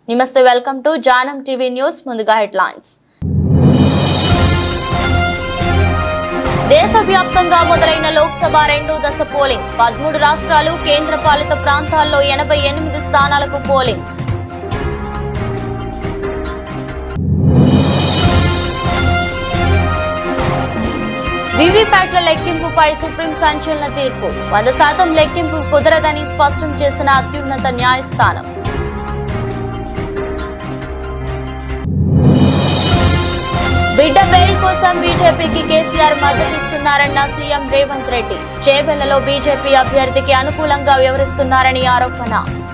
నమస్తే welcome to Janam TV news ముందుగా headlines దేశవ్యాప్తంగా మొదలైన లోక్సభ రెండో దశ పోలింగ్ 13 రాష్ట్రాలు కేంద్రపాలిత ప్రాంతాల్లో 88 స్థానాలకు పోలింగ్ వివిప్యాట్ల లెక్కింపుపై సుప్రీం సంచలన తీర్పు 100% లెక్కింపు కుదరదని స్పష్టం చేసిన అత్యున్నత న్యాయస్థానం బిడ్డ బెయిల్ కోసం బీజేపీకి కేసీఆర్ మద్దతిస్తున్నారన్న సీఎం రేవంత్ రెడ్డి చేవెళ్లలో బీజేపీ అభ్యర్థికి అనుకూలంగా వ్యవహరిస్తున్నారని ఆరోపణ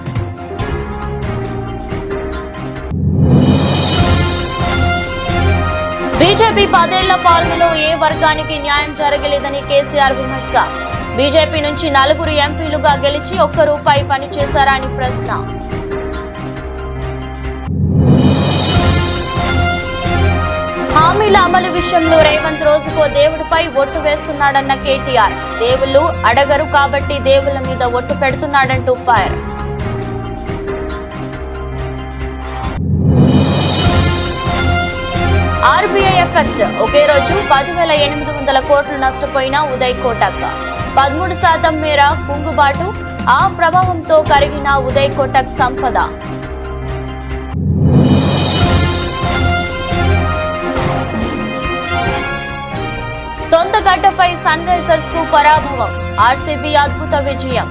బీజేపీ 10 ఏళ్ల పాలనలో ఏ వర్గానికి న్యాయం జరగలేదని కేసీఆర్ విమర్శ బీజేపీ నుంచి 4 ఎంపీలుగా గెలిచి ₹1 పనిచేశారా అని ప్రశ్న హామీల అమలు విషయంలో రేవంత్ రోజుకో దేవుడిపై ఒట్టు వేస్తున్నాడన్న కేటీఆర్ దేవుళ్ళు అడగరు కాబట్టి దేవుళ్ల మీద ఒట్టు పెడుతున్నాడంటూ ఫైర్ ఆర్బీఐ ఎఫెక్ట్ ఒకే రోజు 10,800 కోట్లు నష్టపోయిన ఉదయ్ కోటక్ 13% మేర కుంగుబాటు ఆ ప్రభావంతో కరిగిన ఉదయ్ కోటక్ సంపద సొంత గడ్డపై సన్ రైజర్స్ కు పరాభవం ఆర్సీబీ అద్భుత విజయం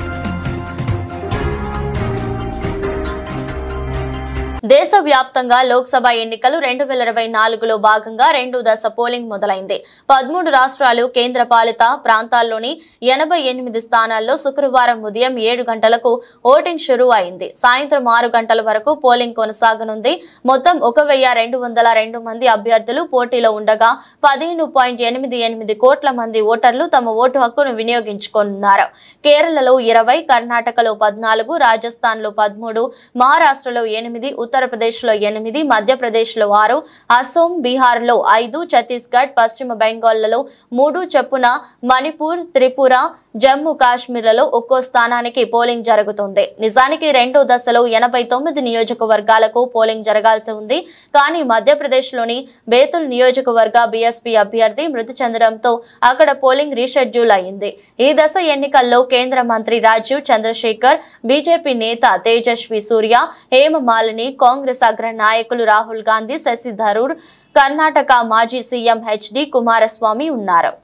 దేశవ్యాప్తంగా లోక్సభ ఎన్నికలు 2024లో భాగంగా రెండో దశ పోలింగ్ మొదలైంది 13 రాష్ట్రాలు కేంద్రపాలిత ప్రాంతాల్లోని 88 స్థానాల్లో శుక్రవారం ఉదయం 7 గంటలకు ఓటింగ్ షురూ అయింది సాయంత్రం 6 గంటల వరకు పోలింగ్ కొనసాగనుంది మొత్తం 1202 మంది అభ్యర్థులు పోటీలో ఉండగా 15.88 కోట్ల మంది ఓటర్లు తమ ఓటు హక్కును వినియోగించుకోనున్నారు కేరళలో 20 కర్ణాటకలో 14 రాజస్థాన్లో 13 మహారాష్ట్రలో 8 ఉత్తరప్రదేశ్లో 8 మధ్యప్రదేశ్లో 6 అసోం బీహార్లో 5 ఛత్తీస్గఢ్ పశ్చిమ బెంగాల్లో 3 చొప్పున మణిపూర్ త్రిపుర జమ్మూ కాశ్మీర్లలో ఒక్కో స్థానానికి పోలింగ్ జరుగుతుంది నిజానికి రెండో దశలో 89 నియోజకవర్గాలకు పోలింగ్ జరగాల్సి ఉంది కానీ మధ్యప్రదేశ్లోని బేతుల్ నియోజకవర్గ బీఎస్పీ అభ్యర్థి మృతి చెందడంతో అక్కడ పోలింగ్ రీషెడ్యూల్ అయింది ఈ దశ ఎన్నికల్లో కేంద్ర మంత్రి రాజీవ్ చంద్రశేఖర్ బీజేపీ నేత తేజస్వి సూర్య హేమమాలిని కాంగ్రెస్ అగ్ర నాయకులు రాహుల్ గాంధీ శశి థరూర్ కర్ణాటక మాజీ సీఎం హెచ్డి కుమారస్వామి ఉన్నారు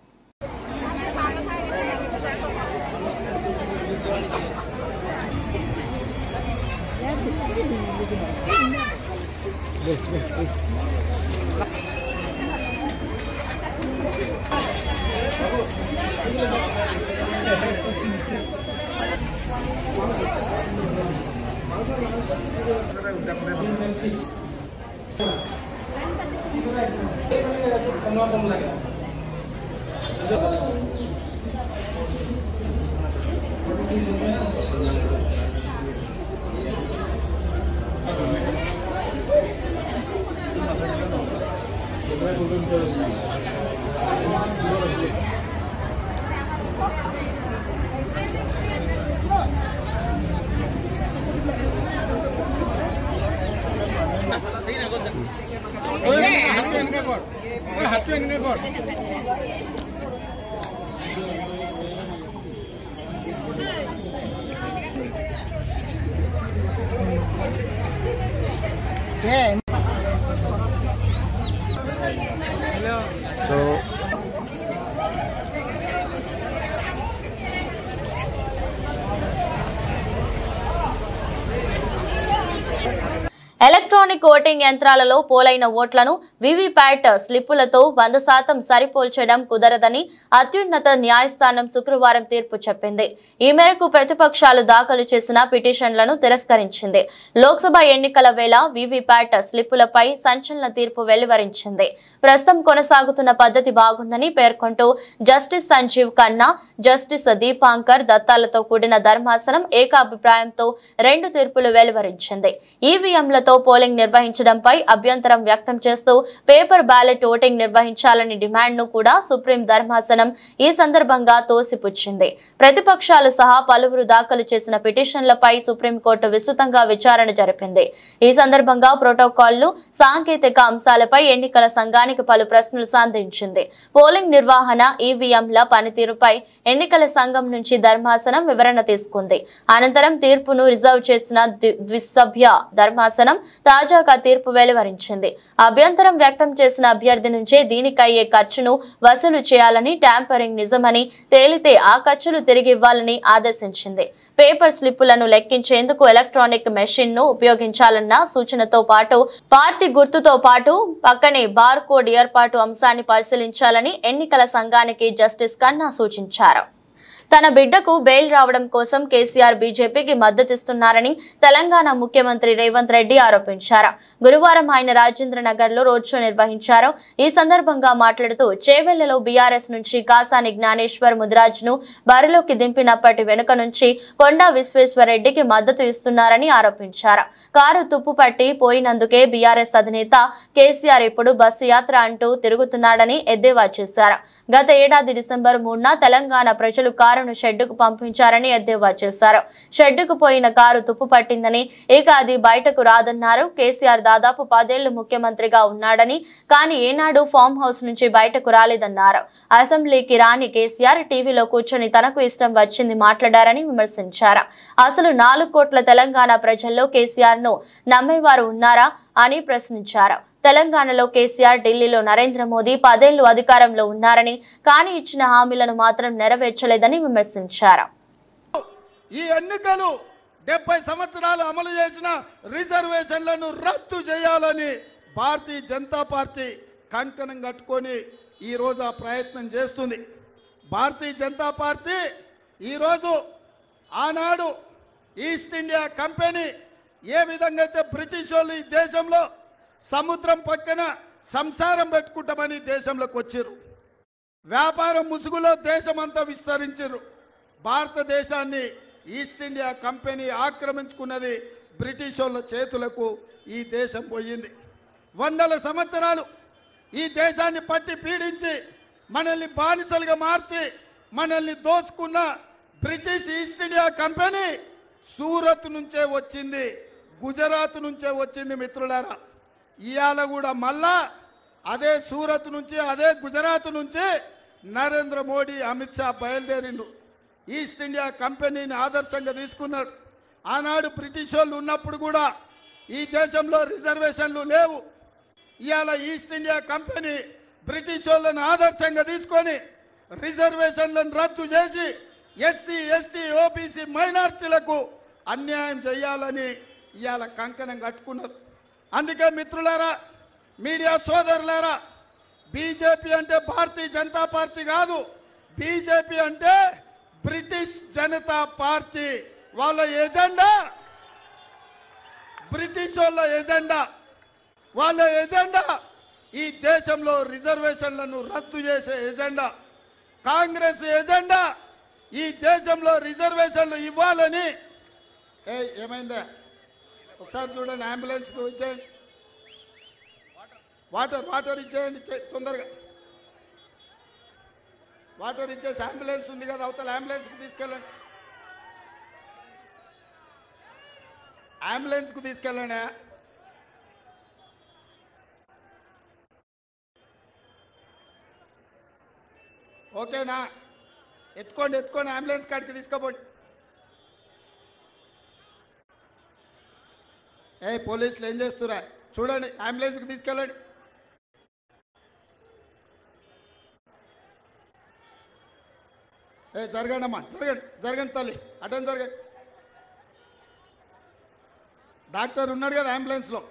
ఎలక్ట్రానిక్ ఓటింగ్ యంత్రాలలో పోలైన ఓట్లను వివిప్యాట్ స్లిప్పులతో 100% సరిపోల్చడం కుదరదని అత్యున్నత న్యాయస్థానం శుక్రవారం తీర్పు చెప్పింది ఈ మేరకు ప్రతిపక్షాలు దాఖలు చేసిన పిటిషన్లను తిరస్కరించింది లోక్సభ ఎన్నికల వేళ వివిప్యాట్ స్లిప్పులపై సంచలన తీర్పు వెలువరించింది ప్రస్తుతం కొనసాగుతున్న పద్ధతి బాగుందని పేర్కొంటూ జస్టిస్ సంజీవ్ ఖన్నా జస్టిస్ దీపాంకర్ దత్తాలతో కూడిన ధర్మాసనం ఏకాభిప్రాయంతో 2 తీర్పులు వెలువరించింది ఈవీఎంలతో పోలింగ్ పోలింగ్ నిర్వహించడంపై అభ్యంతరం వ్యక్తం చేస్తూ పేపర్ బ్యాలెట్ ఓటింగ్ నిర్వహించాలని డిమాండ్ను కూడా సుప్రీం ధర్మాసనం ఈ సందర్భంగా తోసిపుచ్చింది. ప్రతిపక్షాలు సహా పలువురు దాఖలు చేసిన పిటిషన్లపై సుప్రీంకోర్టు విస్తృతంగా విచారణ జరిపింది. ఈ సందర్భంగా ప్రోటోకాల్లు, సాంకేతిక అంశాలపై ఎన్నికల సంఘానికి పలు ప్రశ్నలు సంధించింది. పోలింగ్ నిర్వహణ, ఈవీఎంల పనితీరుపై ఎన్నికల సంఘం నుంచి ధర్మాసనం వివరణ తీసుకుంది. అనంతరం తీర్పును రిజర్వ్ చేసిన ద్విసభ్య ధర్మాసనం తాజాగా తీర్పు వెలువరించింది. అభ్యంతరం వ్యక్తం చేసిన అభ్యర్థి నుంచే దీనికయ్యే ఖర్చును వసూలు చేయాలని, ట్యాంపరింగ్ నిజమని తేలితే ఆ ఖర్చులు తిరిగి ఇవ్వాలని ఆదేశించింది. పేపర్ స్లిప్పులను లెక్కించేందుకు ఎలక్ట్రానిక్ మెషిన్ ను ఉపయోగించాలన్న సూచనతో పాటు పార్టీ గుర్తుతో పాటు పక్కనే బార్ కోడ్ ఏర్పాటు అంశాన్ని పరిశీలించాలని ఎన్నికల సంఘానికి జస్టిస్ కన్నా సూచించారు. తన బిడ్డకు బెయిల్ రావడం కోసం కేసీఆర్ బీజేపీకి మద్దతిస్తున్నారని తెలంగాణ ముఖ్యమంత్రి రేవంత్ రెడ్డి ఆరోపించారు. గురువారం ఆయన రాజేంద్ర నగర్ లో రోడ్ షో నిర్వహించారు. ఈ సందర్భంగా మాట్లాడుతూ చేవెళ్లలో బీఆర్ఎస్ నుంచి కాసాని జ్ఞానేశ్వర్ ముదిరాజ్ ను బరిలోకి దింపినప్పటి వెనుక నుంచి కొండా విశ్వేశ్వరరెడ్డికి మద్దతు ఇస్తున్నారని ఆరోపించారు. కారు తుప్పుపట్టి పోయినందుకే బీఆర్ఎస్ అధినేత కేసీఆర్ ఇప్పుడు బస్సు యాత్ర అంటూ తిరుగుతున్నాడని ఎద్దేవా చేశారు. గత ఏడాది డిసెంబర్ 3న తెలంగాణ ప్రజలు కారును షెడ్డుకు పంపించారని ఎద్దేవా చేశారు. షెడ్డుకు పోయిన కారు తుప్పు పట్టిందని, ఇక అది బయటకు రాదన్నారు. కేసీఆర్ దాదాపు 10 ఏళ్లు ముఖ్యమంత్రిగా ఉన్నాడని, కానీ ఏనాడు ఫామ్ హౌస్ నుంచి బయటకు రాలేదన్నారు. అసెంబ్లీకి రాని కేసీఆర్ టీవీలో కూర్చొని తనకు ఇష్టం వచ్చింది మాట్లాడారని విమర్శించారు. అసలు 4 కోట్ల తెలంగాణ ప్రజల్లో కేసీఆర్ ను నమ్మేవారు ఉన్నారా అని ప్రశ్నించారు. తెలంగాణలో కేసీఆర్, ఢిల్లీలో నరేంద్ర మోదీ 10 ఏళ్లు అధికారంలో ఉన్నారని, కానీ ఇచ్చిన హామీలను మాత్రం నెరవేర్చలేదని విమర్శించారు. ఈ ఎన్నికలు 70 సంవత్సరాలు అమలు చేసిన రిజర్వేషన్లను రద్దు చేయాలని భారతీయ జనతా పార్టీ కంకణం కట్టుకొని ఈ రోజు ఆ ప్రయత్నం చేస్తుంది. భారతీయ జనతా పార్టీ ఈరోజు ఆనాడు ఈస్ట్ ఇండియా కంపెనీ ఏ విధంగా అయితే బ్రిటిష్ వాళ్ళు ఈ దేశంలో సముద్రం పక్కన సంసారం పెట్టుకుంటామని దేశంలోకి వచ్చారు. వ్యాపారం ముసుగులో దేశమంతా విస్తరించారు. భారతదేశాన్ని ఈస్ట్ ఇండియా కంపెనీ ఆక్రమించుకున్నది. బ్రిటిష్ వాళ్ళ చేతులకు ఈ దేశం పోయింది. 100 సంవత్సరాలు ఈ దేశాన్ని పట్టి పీడించి మనల్ని బానిసలుగా మార్చి మనల్ని దోచుకున్న British east India company Surat నుంచే వచ్చింది, గుజరాత్ నుంచే వచ్చింది. మిత్రులారా, ఇవాళ కూడా మళ్ళా అదే సూరత్ నుంచి, అదే గుజరాత్ నుంచి నరేంద్ర మోడీ, అమిత్ షా బయలుదేరిండు. ఈస్ట్ ఇండియా కంపెనీని ఆదర్శంగా తీసుకున్నాడు. ఆనాడు బ్రిటిష్ వాళ్ళు ఉన్నప్పుడు కూడా ఈ దేశంలో రిజర్వేషన్లు లేవు. ఇవాళ ఈస్ట్ ఇండియా కంపెనీ బ్రిటిష్ వాళ్ళని ఆదర్శంగా తీసుకొని రిజర్వేషన్లను రద్దు చేసి ఎస్సీ, ఎస్టీ, ఓబీసీ మైనార్టీలకు అన్యాయం చేయాలని ఇవాళ కంకణం కట్టుకున్నారు. అందుకే మిత్రులారా, మీడియా సోదరులారా, బీజేపీ అంటే భారతీయ జనతా పార్టీ కాదు. బీజేపీ అంటే బ్రిటిష్ జనతా పార్టీ. వాళ్ళ ఎజెండా బ్రిటిష్ వాళ్ళ ఎజెండా. వాళ్ళ ఎజెండా ఈ దేశంలో రిజర్వేషన్లను రద్దు చేసే ఎజెండా. కాంగ్రెస్ ఎజెండా ఈ దేశంలో రిజర్వేషన్లు ఇవ్వాలని. ఏమైందా ఒకసారి చూడండి. అంబులెన్స్కి ఇచ్చేయండి, వాటర్ ఇచ్చేయండి తొందరగా. వాటర్ ఇచ్చేసి అంబులెన్స్ ఉంది కదా అవతల, అంబులెన్స్కి తీసుకెళ్ళండి. అంబులెన్స్కు తీసుకెళ్ళండి. ఓకేనా? ఎత్తుకోండి, అంబులెన్స్ కాడికి తీసుకోపోండి. పోలీసులు ఏం చేస్తురా చూడండి, అంబులెన్స్కి తీసుకెళ్ళండి. జరగండి అమ్మా, జరగండి తల్లి, అటెండ్ జరగండి. డాక్టర్ ఉన్నాడు కదా అంబులెన్స్లో.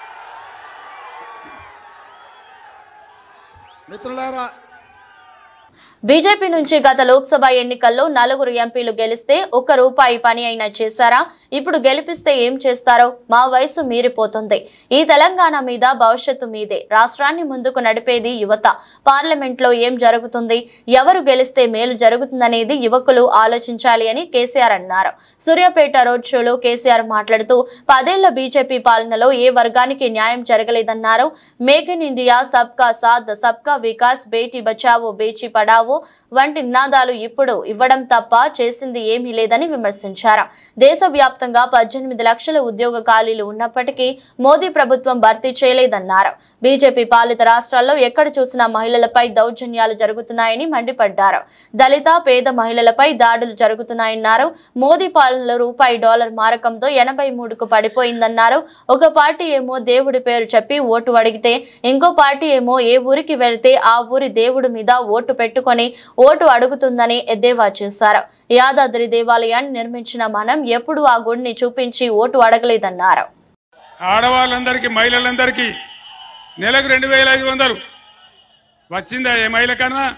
మిత్రులారా, బీజేపీ నుంచి గత లోక్సభ ఎన్నికల్లో 4 ఎంపీలు గెలిస్తే ₹1 పని అయినా చేశారా? ఇప్పుడు గెలిపిస్తే ఏం చేస్తారో? మా వయసు మీరిపోతుంది. ఈ తెలంగాణ మీద భవిష్యత్తు మీదే. రాష్ట్రాన్ని ముందుకు నడిపేది యువత. పార్లమెంట్లో ఏం జరుగుతుంది, ఎవరు గెలిస్తే మేలు జరుగుతుందనేది యువకులు ఆలోచించాలి అని కేసీఆర్ అన్నారు. సూర్యాపేట రోడ్ షోలో కేసీఆర్ మాట్లాడుతూ 10 ఏళ్ల బీజేపీ పాలనలో ఏ వర్గానికి న్యాయం జరగలేదన్నారు. మేక్ ఇన్ ఇండియా, సబ్కా సాథ్, సబ్కా వికాస్, బేటీ బచావో బేటీ పడావో వంటి నినాదాలు ఇప్పుడు ఇవ్వడం తప్ప చేసింది ఏమీ లేదని విమర్శించారు. దేశవ్యాప్తంగా 18 లక్షల ఉద్యోగ ఖాళీలు ఉన్నప్పటికీ మోదీ ప్రభుత్వం భర్తీ చేయలేదన్నారు. బీజేపీ పాలిత రాష్ట్రాల్లో ఎక్కడ చూసినా మహిళలపై దౌర్జన్యాలు జరుగుతున్నాయని మండిపడ్డారు. దళిత, పేద మహిళలపై దాడులు జరుగుతున్నాయన్నారు. మోదీ పాలనలో రూపాయి-డాలర్ మారకంతో 83కు పడిపోయిందన్నారు. ఒక పార్టీ ఏమో దేవుడి పేరు చెప్పి ఓటు అడిగితే, ఇంకో పార్టీ ఏమో ఏ ఊరికి వెళ్తే ఆ ఊరి దేవుడి మీద ఓటు పెట్టుకొని ఓటు అడుగుతుందని ఎద్దేవా చేశారు. యాదాద్రి దేవాలయాన్ని నిర్మించిన మనం ఎప్పుడు ఆ గుడిని చూపించి ఓటు అడగలేదన్నారు. ఆడవాళ్ళందరికీ, మహిళలందరికీ నెలకు 2500 వచ్చిందా? ఏ మహిళ కన్నా?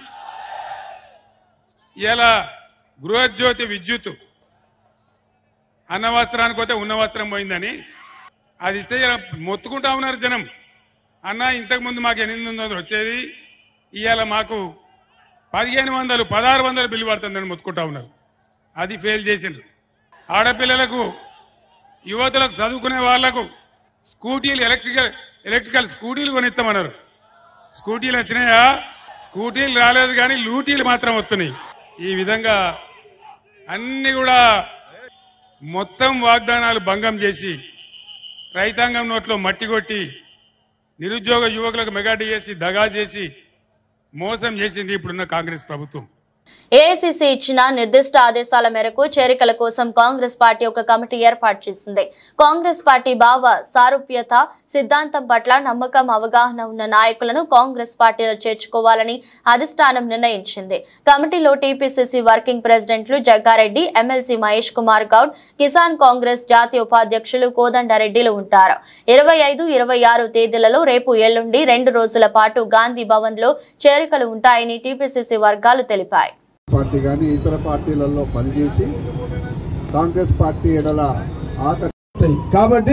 ఇలా గృహజ్యోతి విద్యుత్ అన్న వస్త్రానికి పోతే ఉన్న వస్త్రం పోయిందని అది ఇస్తే మొత్తుకుంటా ఉన్నారు జనం. అన్న ఇంతకుముందు మాకు 800 వచ్చేది, ఇవాళ మాకు 1500, 1600 బిల్లు పడుతుందని మొత్తుకుంటా ఉన్నారు. అది ఫెయిల్ చేసిండ్రు. ఆడపిల్లలకు, యువతులకు, చదువుకునే వాళ్లకు స్కూటీలు, ఎలక్ట్రికల్ స్కూటీలు కొనిస్తామన్నారు. స్కూటీలు వచ్చినాయా? స్కూటీలు రాలేదు, కానీ లూటీలు మాత్రం వస్తున్నాయి. ఈ విధంగా అన్ని కూడా మొత్తం వాగ్దానాలు భంగం చేసి, రైతాంగం నోట్లో మట్టి కొట్టి, నిరుద్యోగ యువకులకు మెగా డిఎస్సి దగా చేసి మోసం చేసింది ఇప్పుడున్న కాంగ్రెస్ ప్రభుత్వం. ఏఐసీసీ ఇచ్చిన నిర్దిష్ట ఆదేశాల మేరకు చేరికల కోసం కాంగ్రెస్ పార్టీ ఒక కమిటీ ఏర్పాటు చేసింది. కాంగ్రెస్ పార్టీ భావ సారూప్యత సిద్ధాంతం పట్ల నమ్మకం, అవగాహన ఉన్న నాయకులను కాంగ్రెస్ పార్టీలో చేర్చుకోవాలని అధిష్టానం నిర్ణయించింది. కమిటీలో టీపీసీసీ వర్కింగ్ ప్రెసిడెంట్లు జగ్గారెడ్డి, ఎమ్మెల్సీ మహేష్ కుమార్ గౌడ్, కిసాన్ కాంగ్రెస్ జాతీయ ఉపాధ్యక్షులు కోదండరెడ్డిలు ఉంటారు. 25, 26 తేదీలలో రేపు, ఎల్లుండి 2 రోజుల పాటు గాంధీ భవన్ లో చేరికలు ఉంటాయని టీపీసీసీ వర్గాలు తెలిపాయి. పార్టీ కానీ ఇతర పార్టీలలో పనిచేసి కాంగ్రెస్ పార్టీ ఎడల కాబట్టి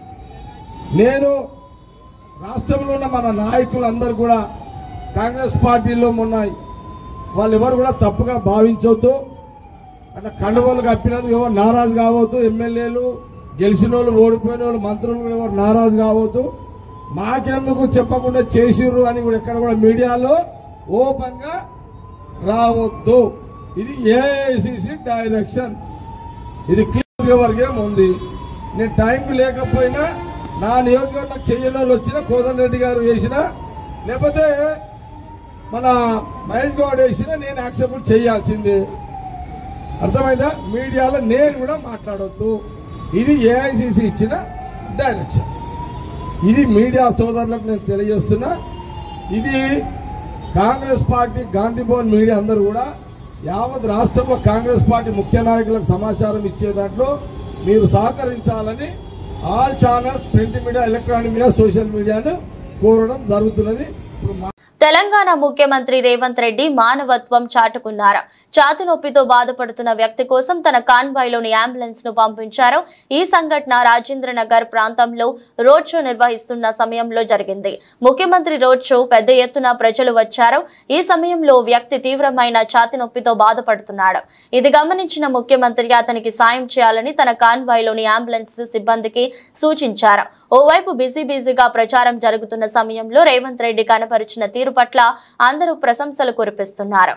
నేను రాష్ట్రంలో ఉన్న మన నాయకులందరూ కూడా కాంగ్రెస్ పార్టీలో ఉన్నాయి. వాళ్ళు ఎవరు కూడా తప్పుగా భావించవద్దు. అంటే కండువలు కప్పినందుకు ఎవరు నారాజు కావద్దు. ఎమ్మెల్యేలు గెలిచిన వాళ్ళు, ఓడిపోయిన వాళ్ళు, మంత్రులు కూడా ఎవరు నారాజు కావద్దు. మాకెందుకు చెప్పకుండా చేసిర్రు అని కూడా ఎక్కడ కూడా మీడియాలో ఓపెన్ గా రావద్దు. ఇది ఏఐసిసి డైరెక్షన్. ఇది క్లియర్ వర్గం ఉంది. నేను టైంకి లేకపోయినా నా నియోజకవర్గం చెయ్యని వాళ్ళు వచ్చినా, కోదండరెడ్డి గారు వేసినా, లేకపోతే మన మహేష్ గౌడ్ వేసినా నేను యాక్సెప్ట్ చేయాల్సిందే. అర్థమైందా? మీడియాలో నేను కూడా మాట్లాడొద్దు. ఇది ఏఐసిసి ఇచ్చిన డైరెక్షన్. ఇది మీడియా సోదరులకు నేను తెలియజేస్తున్నా. ఇది కాంగ్రెస్ పార్టీ, గాంధీ భవన్ మీడియా అందరూ కూడా యావత్ రాష్ట్రంలో కాంగ్రెస్ పార్టీ ముఖ్య నాయకులకు సమాచారం ఇచ్చే దాంట్లో మీరు సహకరించాలని all channels, print media, electronic media, social మీడియాను కోరడం జరుగుతున్నది. తెలంగాణ ముఖ్యమంత్రి రేవంత్ రెడ్డి మానవత్వం చాటుకున్నారు. ఛాతీ నొప్పితో బాధపడుతున్న వ్యక్తి కోసం తన కాన్వాయ్లోని అంబులెన్స్ ను పంపించారు. ఈ సంఘటన రాజేంద్ర నగర్ ప్రాంతంలో రోడ్ షో నిర్వహిస్తున్న సమయంలో జరిగింది. ముఖ్యమంత్రి రోడ్ షో పెద్ద ఎత్తున ప్రజలు వచ్చారు. ఈ సమయంలో వ్యక్తి తీవ్రమైన ఛాతీ నొప్పితో బాధపడుతున్నాడు. ఇది గమనించిన ముఖ్యమంత్రి అతనికి సాయం చేయాలని తన కాన్వాయ్లోని అంబులెన్స్ సిబ్బందికి సూచించారు. ఓవైపు బిజీగా ప్రచారం జరుగుతున్న సమయంలో రేవంత్ రెడ్డి కనపరిచిన తీరు పట్ల అందరూ ప్రశంసలు కురిపిస్తున్నారు.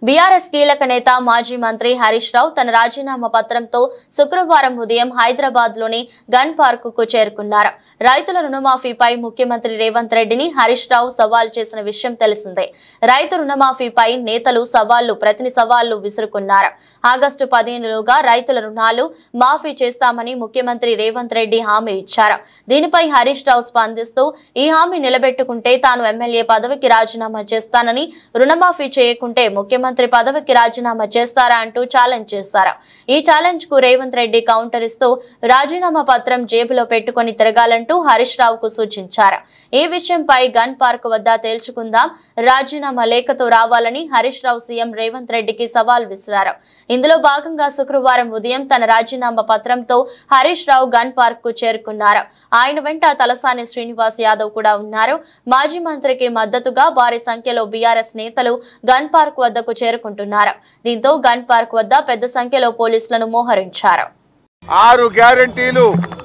బీఆర్ఎస్ కీలక నేత మాజీ మంత్రి హరీష్ రావు తన రాజీనామా పత్రంతో శుక్రవారం ఉదయం హైదరాబాద్ లోని గన్ పార్క్ కు చేరుకున్నారు. రైతుల రుణమాఫీపై ముఖ్యమంత్రి రేవంత్ రెడ్డిని హరీష్ రావు సవాల్ చేసిన విషయం తెలిసిందే. రైతు రుణమాఫీపై నేతలు ప్రతి సవాళ్లు విసురుకున్నారు. ఆగస్టు 15లోగా రైతుల రుణాలు మాఫీ చేస్తామని ముఖ్యమంత్రి రేవంత్ రెడ్డి హామీ ఇచ్చారు. దీనిపై హరీష్ రావు స్పందిస్తూ ఈ హామీ నిలబెట్టుకుంటే తాను ఎమ్మెల్యే పదవికి రాజీనామా చేస్తానని, రుణమాఫీ చేయకుంటే ముఖ్యమంత్రి పదవికి రాజీనామా చేస్తారా అంటూ ఛాలెంజ్ చేశారు. ఈ ఛాలెంజ్ కు రేవంత్ రెడ్డి కౌంటర్ ఇస్తూ రాజీనామా పత్రం జేబులో పెట్టుకుని తిరగాలంటూ హరీష్ రావుకు సూచించారు. ఈ విషయంపై గన్ పార్క్ వద్ద తేల్చుకుందాం, రాజీనామా లేఖతో రావాలని హరీష్ రావు సీఎం రేవంత్ రెడ్డికి సవాల్ విసిరారు. ఇందులో భాగంగా శుక్రవారం ఉదయం తన రాజీనామా పత్రంతో హరీష్ రావు గన్ పార్క్ కు చేరుకున్నారు. ఆయన వెంట తలసాని శ్రీనివాస్ యాదవ్ కూడా ఉన్నారు. మాజీ మంత్రికి మద్దతుగా భారీ సంఖ్యలో బీఆర్ఎస్ నేతలు గన్ పార్క్ వద్దకు చేరుకుంటున్నారు. దీంతో గన్ పార్క్ వద్ద పెద్ద సంఖ్యలో పోలీసులను మోహరించారు. 6 గ్యారంటీలు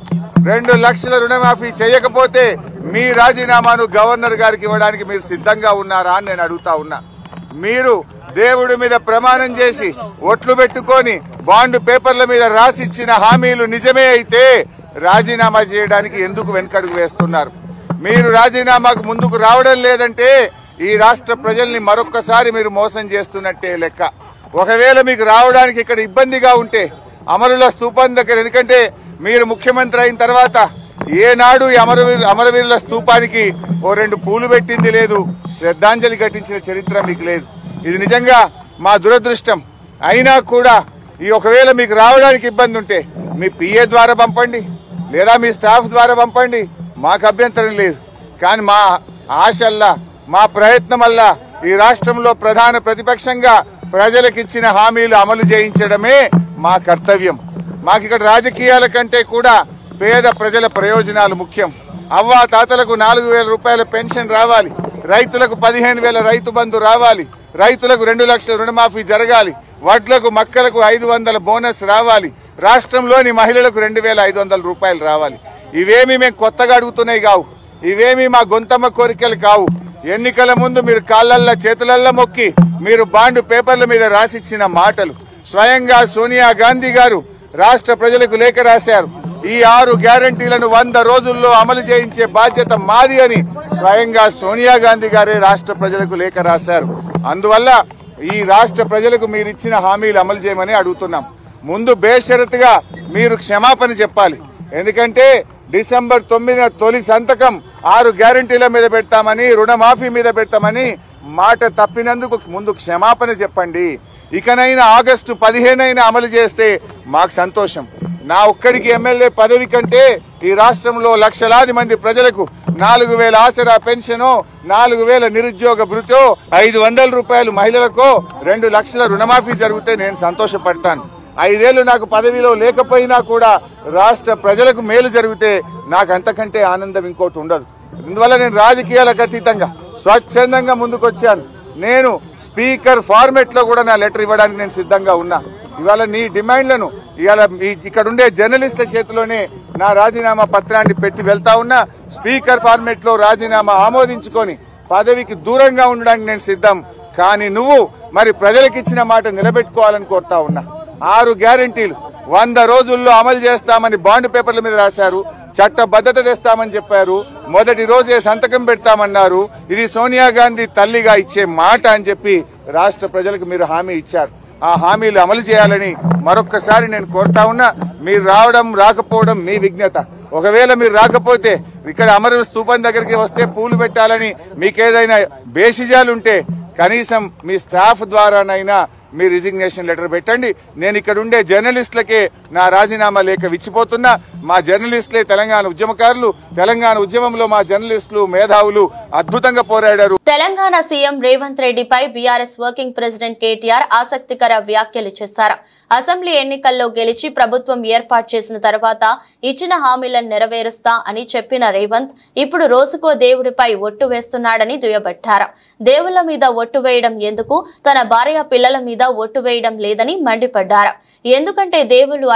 2 లక్షల రుణమాఫీ చేయకపోతే మీ రాజీనామాను గవర్నర్ గారికి ఇవ్వడానికి మీరు సిద్ధంగా ఉన్నారా అని నేను అడుగుతా ఉన్నా. మీరు దేవుడి మీద ప్రమాణం చేసి ఒట్లు పెట్టుకొని బాండ్ పేపర్ల మీద రాసిచ్చిన హామీలు నిజమే అయితే రాజీనామా చేయడానికి ఎందుకు వెనకడుగు వేస్తున్నారు? మీరు రాజీనామాకు ముందుకు రావడం లేదంటే ఈ రాష్ట్ర ప్రజల్ని మరొక్కసారి మీరు మోసం చేస్తున్నట్టే లెక్క. ఒకవేళ మీకు రావడానికి ఇక్కడ ఇబ్బందిగా ఉంటే అమరుల స్తూపం దగ్గర, ఎందుకంటే మీరు ముఖ్యమంత్రి అయిన తర్వాత ఏనాడు ఈ అమరవీరుల స్తూపానికి 2 పూలు పెట్టింది లేదు, శ్రద్ధాంజలి ఘటించిన చరిత్ర మీకు లేదు. ఇది నిజంగా మా దురదృష్టం. అయినా కూడా ఈ ఒకవేళ మీకు రావడానికి ఇబ్బంది ఉంటే మీ పిఏ ద్వారా పంపండి, లేదా మీ స్టాఫ్ ద్వారా పంపండి, మాకు అభ్యంతరం లేదు. కానీ మా ఆశల్లా, మా ప్రయత్నం వల్ల ఈ రాష్ట్రంలో ప్రధాన ప్రతిపక్షంగా ప్రజలకిచ్చిన హామీలు అమలు చేయించడమే మా కర్తవ్యం. మాకు ఇక్కడ రాజకీయాల కంటే కూడా పేద ప్రజల ప్రయోజనాలు ముఖ్యం. అవ్వా తాతలకు 4,000 రూపాయల పెన్షన్ రావాలి, రైతులకు 15,000 రైతు బంధు రావాలి, రైతులకు 2 లక్షల రుణమాఫీ జరగాలి, వడ్లకు మక్కలకు 500 బోనస్ రావాలి, రాష్ట్రంలోని మహిళలకు 2,500 రూపాయలు రావాలి. ఇవేమీ మేము కొత్తగా అడుగుతున్నాయి కావు, ఇవేమీ మా గొంతమ్మ కోరికలు కావు. ఎన్నికల ముందు మీరు కాళ్ళల్లో చేతులల్లో మొక్కి మీరు బాండ్ పేపర్ల మీద రాసిచ్చిన మాటలు. స్వయంగా సోనియా గాంధీ గారు రాష్ట్ర ప్రజలకు లేఖ రాశారు. ఈ 6 గ్యారంటీలను 100 రోజుల్లో అమలు చేయించే బాధ్యత మాది అని స్వయంగా సోనియా గాంధీ గారే రాష్ట్ర ప్రజలకు లేఖ రాశారు. అందువల్ల ఈ రాష్ట్ర ప్రజలకు మీరు ఇచ్చిన హామీలు అమలు చేయమని అడుగుతున్నాం. ముందు బేషరతుగా మీరు క్షమాపణ చెప్పాలి. ఎందుకంటే డిసెంబర్ 9న తొలి సంతకం 6 గ్యారంటీల మీద పెడతామని, రుణమాఫీ మీద పెడతామని మాట తప్పినందుకు ముందు క్షమాపణ చెప్పండి. ఇకనైనా ఆగస్టు 15 అమలు చేస్తే మాకు సంతోషం. నా ఒక్కడికి ఎమ్మెల్యే పదవి కంటే ఈ రాష్ట్రంలో లక్షలాది మంది ప్రజలకు 4,000 ఆసరా పెన్షనో, 4,000 నిరుద్యోగ భృతో, 500 రూపాయలు మహిళలకో, 2 లక్షల రుణమాఫీ జరిగితే నేను సంతోషపడతాను. 5 ఏళ్లు నాకు పదవిలో లేకపోయినా కూడా రాష్ట్ర ప్రజలకు మేలు జరిగితే నాకు అంతకంటే ఆనందం ఇంకోటి ఉండదు. అందువల్ల నేను రాజకీయాలకు అతీతంగా స్వచ్ఛందంగా ముందుకొచ్చాను. నేను స్పీకర్ ఫార్మెట్ లో కూడా నా లెటర్ ఇవ్వడానికి నేను సిద్ధంగా ఉన్నా. ఇవాళ నీ డిమాండ్లను ఇవాళ ఇక్కడ ఉండే జర్నలిస్టుల చేతిలోనే నా రాజీనామా పత్రాన్ని పెట్టి వెళ్తా ఉన్నా. స్పీకర్ ఫార్మెట్ లో రాజీనామా ఆమోదించుకొని పదవికి దూరంగా ఉండడానికి నేను సిద్ధం. కానీ నువ్వు మరి ప్రజలకు ఇచ్చిన మాట నిలబెట్టుకోవాలని కోరుతా ఉన్నా. 6 గ్యారంటీలు 100 రోజుల్లో అమలు చేస్తామని బాండ్ పేపర్ల మీద రాశారు. చట్టబద్ధత తెస్తామని చెప్పారు. మొదటి రోజే సంతకం పెడతామన్నారు. ఇది సోనియా గాంధీ తల్లిగా ఇచ్చే మాట అని చెప్పి రాష్ట్ర ప్రజలకు మీరు హామీ ఇచ్చారు. ఆ హామీలు అమలు చేయాలని మరొక్కసారి నేను కోరుతా ఉన్నా. మీరు రావడం రాకపోవడం మీ విజ్ఞత. ఒకవేళ మీరు రాకపోతే ఇక్కడ అమరవీరుల స్తూపం దగ్గరికి వస్తే పూలు పెట్టాలని మీకేదైనా బేసిజాలుంటే కనీసం మీ స్టాఫ్ ద్వారానైనా మీ రిజిగ్నేషన్ లెటర్ పెట్టండి. నేను ఇక్కడ ఉండే జర్నలిస్టులకే నా రాజీనామా లేఖ విచ్చిపోతున్నా. మా జర్నలిస్టులే తెలంగాణ ఉద్యమకారులు. తెలంగాణ ఉద్యమంలో మా జర్నలిస్టులు, మేధావులు అద్భుతంగా పోరాడారు. తెలంగాణ సీఎం రేవంత్ రెడ్డిపై బీఆర్ఎస్ వర్కింగ్ ప్రెసిడెంట్ కేటీఆర్ ఆసక్తికర వ్యాఖ్యలు చేశారు. అసెంబ్లీ ఎన్నికల్లో గెలిచి ప్రభుత్వం ఏర్పాటు చేసిన తర్వాత ఇచ్చిన హామీలను నెరవేరుస్తా అని చెప్పిన రేవంత్ ఇప్పుడు రోజుకో దేవుడిపై ఒట్టు వేస్తున్నాడని దుయ్యబట్టారు. దేవుళ్ల మీద ఒట్టు వేయడం ఎందుకు, తన భార్య పిల్లల మీద ఒట్టు వేయడం లేదని మండిపడ్డారు. ఎందుకంటే దేవుళ్లు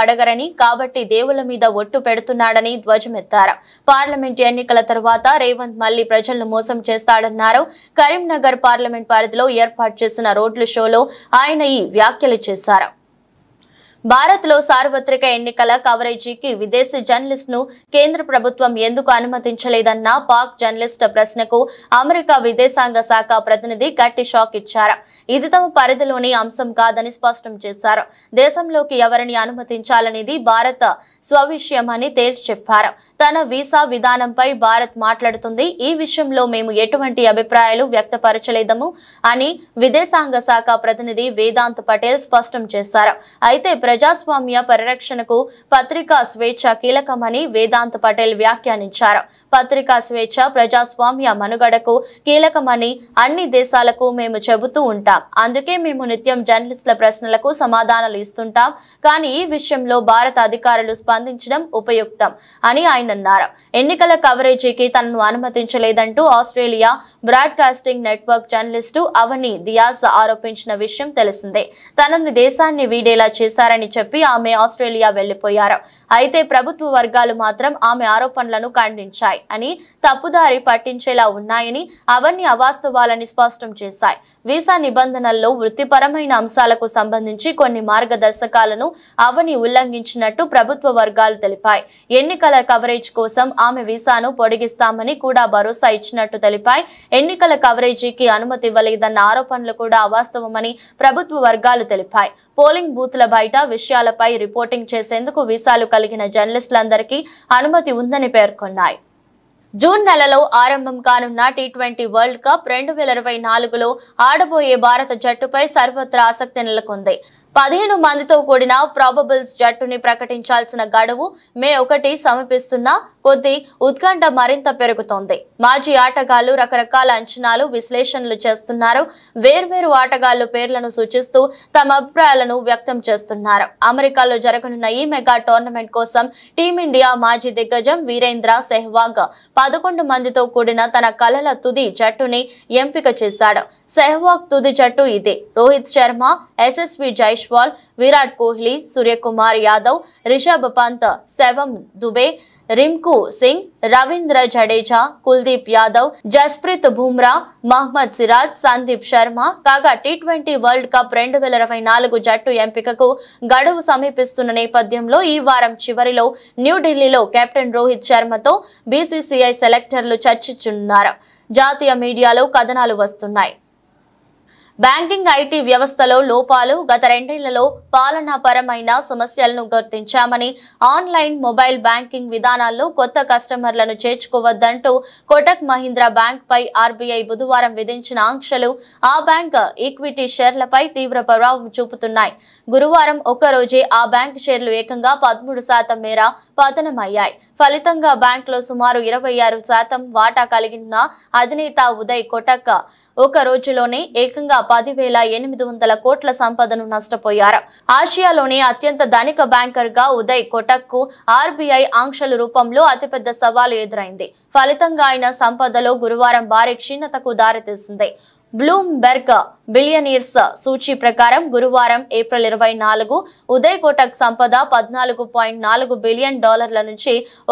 అడగరని, కాబట్టి దేవుళ్ల మీద ఒట్టు పెడుతున్నాడని ధ్వజమెత్తారు. పార్లమెంట్ ఎన్నికల తర్వాత రేవంత్ మళ్లీ ప్రజలను మోసం చేస్తాడన్నారు. కరీంనగర్ పార్లమెంట్ పరిధిలో ఏర్పాటు చేసిన రోడ్లు షోలో ఆయన ఈ వ్యాఖ్యలు చేశారు. భారత్లో సార్వత్రిక ఎన్నికల కవరేజీకి విదేశీ జర్నలిస్ట్ను కేంద్ర ప్రభుత్వం ఎందుకు అనుమతించలేదన్న పాక్ జర్నలిస్ట్ ప్రశ్నకు అమెరికా విదేశాంగ శాఖ ప్రతినిధి గట్టి షాక్ ఇచ్చారు. ఇది తమ పరిధిలోని అంశం కాదని స్పష్టం చేశారు. దేశంలోకి ఎవరిని అనుమతించాలనేది భారత్ స్వవిషయమని తేల్చి చెప్పారు. తన వీసా విధానంపై భారత్ మాట్లాడుతుంది. ఈ విషయంలో మేము ఎటువంటి అభిప్రాయాలు వ్యక్తపరచలేదము అని విదేశాంగ శాఖ ప్రతినిధి వేదాంత్ పటేల్ స్పష్టం చేశారు. అయితే ప్రజాస్వామ్య పరిరక్షణకు పత్రికా స్వేచ్ఛ కీలకమని వేదాంత్ పటేల్ వ్యాఖ్యానించారు. పత్రికా స్వేచ్ఛ ప్రజాస్వామ్య మనుగడకు కీలకమని అన్ని దేశాలకు మేము చెబుతూ ఉంటాం. అందుకే మేము నిత్యం జర్నలిస్టుల ప్రశ్నలకు సమాధానాలు ఇస్తుంటాం. కానీ ఈ విషయంలో భారత అధికారులు స్పందించడం ఉపయుక్తం అని ఆయన అన్నారు. ఎన్నికల కవరేజీకి తనను అనుమతించలేదంటూ Australia broadcasting network journalist Avani Dias ఆరోపించిన విషయం తెలిసిందే. తనను దేశాన్ని వీడేలా చేశారని చెప్పి ఆమె ఆస్ట్రేలియా వెళ్లిపోయారు. అయితే ప్రభుత్వ వర్గాలు మాత్రం ఆమె ఆరోపణలను ఖండించాయి అని, తప్పుదారి పట్టించేలా ఉన్నాయని, అవన్నీ అవాస్తవాలని స్పష్టం చేశాయి. వీసా నిబంధనల్లో వృత్తిపరమైన అంశాలకు సంబంధించి కొన్ని మార్గదర్శకాలను అవని ఉల్లంఘించినట్టు ప్రభుత్వ వర్గాలు తెలిపాయి. ఎన్నికల కవరేజ్ కోసం ఆమె వీసాను పొడిగిస్తామని కూడా భరోసా ఇచ్చినట్టు తెలిపాయి. ఎన్నికల కవరేజీకి అనుమతి ఇవ్వలేదన్న ఆరోపణలు కూడా అవాస్తవమని ప్రభుత్వ వర్గాలు తెలిపాయి. పోలింగ్ బూత్ల బయట విషయాలపై రిపోర్టింగ్ చేసేందుకు వీసాలు కలిగిన జర్నలిస్టులందరికీ అనుమతి ఉందని పేర్కొన్నాయి. జూన్ నెలలో ఆరంభం కానున్న టీ20 వరల్డ్ కప్ 2024లో ఆడబోయే భారత జట్టుపై సర్వత్రా ఆసక్తి నెలకొంది. 15 మందితో కూడిన ప్రాబబుల్స్ జట్టుని ప్రకటించాల్సిన గడువు మే 1 సమీపిస్తున్న కొద్దీ ఉత్కంఠ మరింత పెరుగుతోంది. మాజీ ఆటగాళ్లు రకరకాల అంచనాలు, విశ్లేషణలు చేస్తున్నారు. వేర్వేరు ఆటగాళ్లు పేర్లను సూచిస్తూ తమ అభిప్రాయాలను వ్యక్తం చేస్తున్నారు. అమెరికాలో జరగనున్న ఈ మెగా టోర్నమెంట్ కోసం టీమిండియా మాజీ దిగ్గజం వీరేంద్ర సెహ్వాగ్ 11 మందితో కూడిన తన కలల తుది జట్టుని ఎంపిక చేశాడు. సెహ్వాగ్ తుది జట్టు ఇదే: రోహిత్ శర్మ, యశస్వి జైస్వాల్, విరాట్ కోహ్లీ, సూర్యకుమార్ యాదవ్, రిషబ్ పంత్, శివం దుబే, రింకు సింగ్, రవీంద్ర జడేజా, కుల్దీప్ యాదవ్, జస్ప్రీత్ బుమ్రా, మహ్మద్ సిరాజ్, సందీప్ శర్మ. కాగా టీ20 వరల్డ్ కప్ 2024 జట్టు ఎంపికకు గడువు సమీపిస్తున్న నేపథ్యంలో ఈ వారం చివరిలో న్యూఢిల్లీలో కెప్టెన్ రోహిత్ శర్మతో బీసీసీఐ సెలెక్టర్లు చర్చించనున్నారు. జాతీయ మీడియాలో కథనాలు వస్తున్నాయి. బ్యాంకింగ్, ఐటీ వ్యవస్థలో లోపాలు, గత 2 ఏళ్లలో పాలనాపరమైన సమస్యలను గుర్తించామని, ఆన్లైన్, మొబైల్ బ్యాంకింగ్ విధానాల్లో కొత్త కస్టమర్లను చేర్చుకోవద్దంటూ కోటక్ మహీంద్రా బ్యాంక్ పై ఆర్బీఐ బుధవారం విధించిన ఆంక్షలు ఆ బ్యాంక్ ఈక్విటీ షేర్లపై తీవ్ర ప్రభావం చూపుతున్నాయి. గురువారం ఒక్కరోజే ఆ బ్యాంక్ షేర్లు ఏకంగా 13% మేర పతనమయ్యాయి. ఫలితంగా బ్యాంకులో సుమారు 26% వాటా కలిగిన అధినేత ఉదయ్ కోటక్ ఒక రోజులోనే ఏకంగా 10,800 కోట్ల సంపదను నష్టపోయారు. ఆసియాలోని అత్యంత ధనిక బ్యాంకర్ గా ఉదయ్ కోటక్ కు ఆర్బీఐ ఆంక్షల రూపంలో అతిపెద్ద సవాలు ఎదురైంది. ఫలితంగా ఆయన సంపదలో గురువారం భారీ క్షీణతకు దారితీసింది. బ్లూంబెర్గ్ బిలియనీర్స్ సూచీ ప్రకారం గురువారం ఏప్రిల్ 24 ఉదయ్ కోటక్ సంపద $14.4 బిలియన్ నుంచి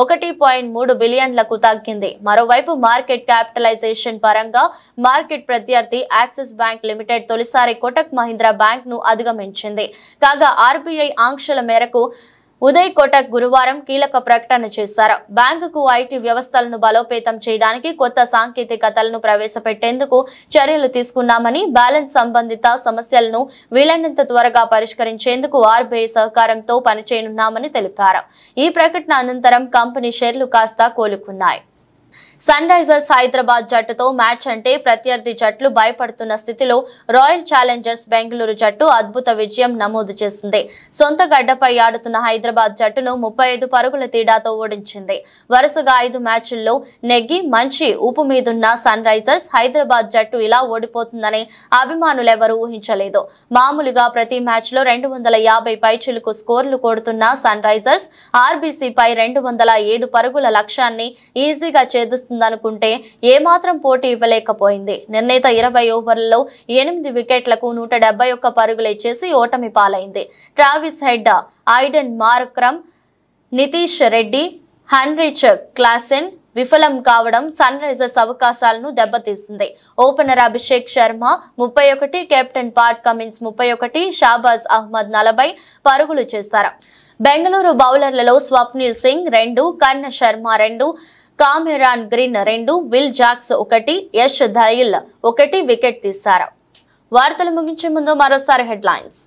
$1.3 బిలియన్లకు తగ్గింది. మరోవైపు మార్కెట్ క్యాపిటలైజేషన్ పరంగా మార్కెట్ ప్రత్యర్థి యాక్సిస్ బ్యాంక్ లిమిటెడ్ తొలిసారి కోటక్ మహీంద్రా బ్యాంక్ ను అధిగమించింది. కాగా ఆర్బీఐ ఆంక్షల మేరకు ఉదయ్ కోటక్ గురువారం కీలక ప్రకటన చేశారు. బ్యాంకుకు ఐటీ వ్యవస్థలను బలోపేతం చేయడానికి కొత్త సాంకేతికతలను ప్రవేశపెట్టేందుకు చర్యలు తీసుకున్నామని, బ్యాలెన్స్ సంబంధిత సమస్యలను వీలైనంత త్వరగా పరిష్కరించేందుకు ఆర్బీఐ సహకారంతో పనిచేయనున్నామని తెలిపారు. ఈ ప్రకటన అనంతరం కంపెనీ షేర్లు కాస్త కోలుకున్నాయి. సన్ రైజర్స్ హైదరాబాద్ జట్టుతో మ్యాచ్ అంటే ప్రత్యర్థి జట్లు భయపడుతున్న స్థితిలో రాయల్ ఛాలెంజర్స్ బెంగళూరు జట్టు అద్భుత విజయం నమోదు చేసింది. సొంత గడ్డపై ఆడుతున్న హైదరాబాద్ జట్టును 35 పరుగుల తేడాతో ఓడించింది. వరుసగా 5 మ్యాచ్ల్లో నెగ్గి మంచి ఊపు మీదున్న సన్ రైజర్స్ హైదరాబాద్ జట్టు ఇలా ఓడిపోతుందని అభిమానులెవరూ ఊహించలేదు. మామూలుగా ప్రతి మ్యాచ్లో 250 పైచిలుకు స్కోర్లు కొడుతున్న సన్ రైజర్స్ ఆర్బీసీపై 207 పరుగుల లక్ష్యాన్ని ఈజీగా ఛేదిస్తున్న ప్రదర్శిస్తుందనుకుంటే ఏమాత్రం పోటీ ఇవ్వలేకపోయింది. నిర్ణీత 20 ఓవర్లలో 8 వికెట్లకు 171 పరుగులు ఇచ్చేసి ఓటమి పాలైంది. Travis Head, Aiden Markram, Nitish Reddy, Heinrich Klaasen విఫలం కావడం సన్ రైజర్స్ అవకాశాలను దెబ్బతీసింది. Opener Abhishek Sharma 31, captain Pat Cummins 31, Shahbaz Ahmed 40 పరుగులు చేశారు. బెంగళూరు బౌలర్లలో Swapnil Singh 2, Karn Sharma 2, Cameron Green 2, Will Jacks 1, Yash Dayal 1 wicket తీశారు. వార్తలు ముగించే ముందు మరోసారి హెడ్లైన్స్.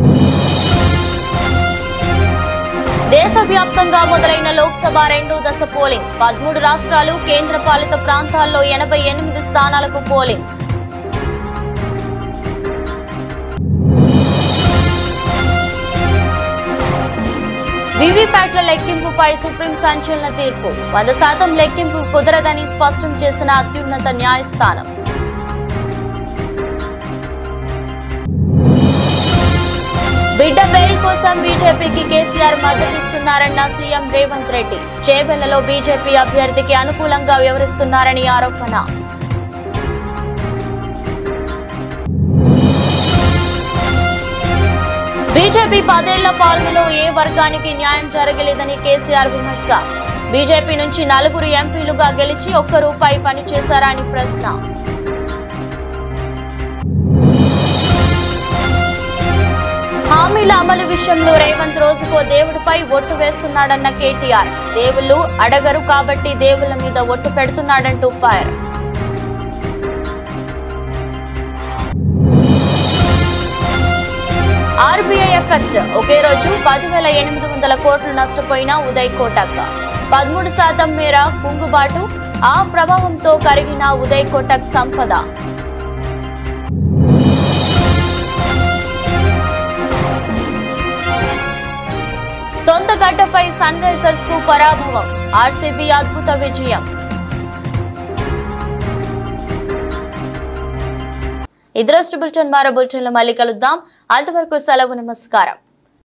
దేశవ్యాప్తంగా మొదలైన లోక్సభ 2వ దశ పోలింగ్. 13 రాష్ట్రాలు, కేంద్ర పాలిత ప్రాంతాల్లో 88 స్థానాలకు పోలింగ్. వీవీప్యాట్ల లెక్కింపుపై సుప్రీం సంచలన తీర్పు. 100% లెక్కింపు కుదరదని స్పష్టం చేసిన అత్యున్నత న్యాయస్థానం. బిడ్డ బెయిల్ కోసం బీజేపీకి కేసీఆర్ మద్దతిస్తున్నారన్న సీఎం రేవంత్ రెడ్డి. చేవెళ్లలో బీజేపీ అభ్యర్థికి అనుకూలంగా వ్యవహరిస్తున్నారని ఆరోపణ. బీజేపీ 10 ఏళ్ల పాలనలో ఏ వర్గానికి న్యాయం జరగలేదని కేసీఆర్ విమర్శ. బీజేపీ నుంచి 4 ఎంపీలుగా గెలిచి ₹1 పనిచేశారా అని ప్రశ్న. హామీల అమలు విషయంలో రేవంత్ రోజుకో దేవుడిపై ఒట్టు వేస్తున్నాడన్న కేటీఆర్. దేవుళ్ళు అడగరు కాబట్టి దేవుళ్ల మీద ఒట్టు పెడుతున్నాడంటూ ఫైర్. RBI effect. ఒకే రోజు 10,800 కోట్లు నష్టపోయిన ఉదయ్ కోటక్. 13% మేర కుంగుబాటు. ఆ ప్రభావంతో కరిగిన ఉదయ్ కోటక్ సంపద. సొంత గడ్డపై సన్ రైజర్స్ కు పరాభవం. ఆర్సీబీ అద్భుత విజయం. ఇదరస్ట్ బులెటిన్ మరో బులెటిన్లో మళ్ళీ కలుద్దాం. అంతవరకు సెలవు. నమస్కారం.